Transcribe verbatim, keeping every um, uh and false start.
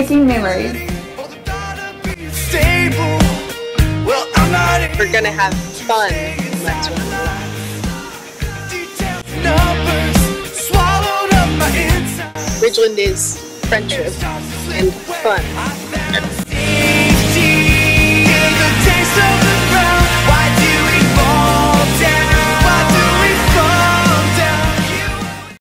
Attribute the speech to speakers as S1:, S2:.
S1: making memories.
S2: We're gonna have fun. That's what I love. Ridgeland is friendship and fun.